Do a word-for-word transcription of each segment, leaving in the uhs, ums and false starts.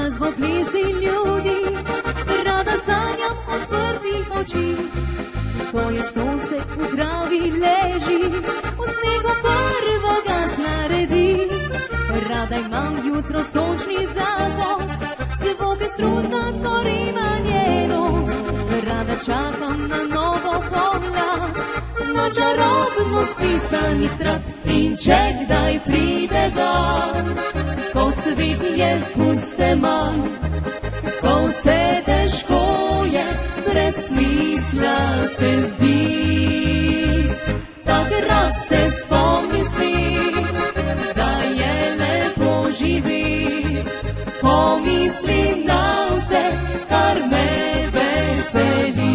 razvoplesi ljudi, rada sanjam odprtih oči. Ko je sonce v travi leži, v snegu prvo gas naredi. Rada imam jutro sončni zahod, zvoke strusat korivanje not. Rada čakam na novo pomlad, na čarobno spisanih trat. In če kdaj pride dan, ko svet je puste manj, ko vse težko je, brez smisla se zdi, takrat se spomni spet, da je lepo živeti. Pomislim na vse, kar me veseli.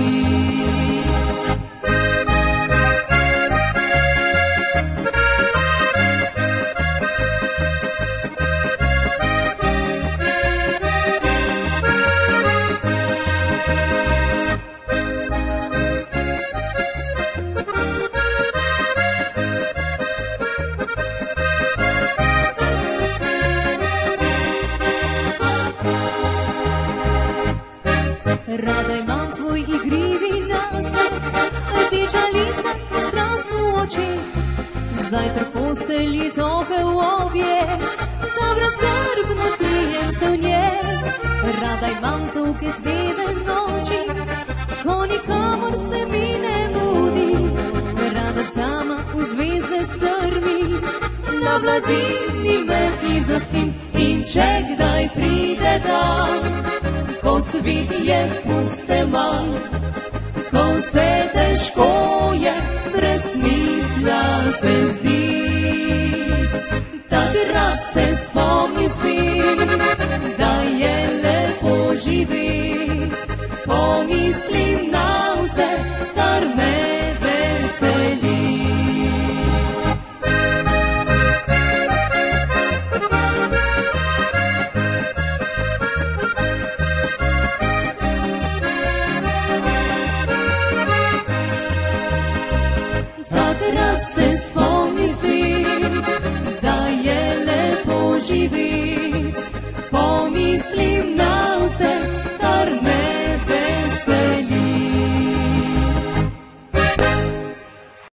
Rada imam tvoj igrivi nasmeh, rdeča lica in strast v očeh. Zajtrk postelji topel objek, da brezskrbno skrijem se v njej. Rada imam dolge dneve noči, ko nikamor se mi ne mudi. Rada sama v zvezde strmi, na blazini mehki zaspim. In če kdaj pride dan, ko svet je puste manj, ko vse težko je, brez smisla se zdi, takrat se spomni spet, da je lepo živeti. Pomislim na vse, kar me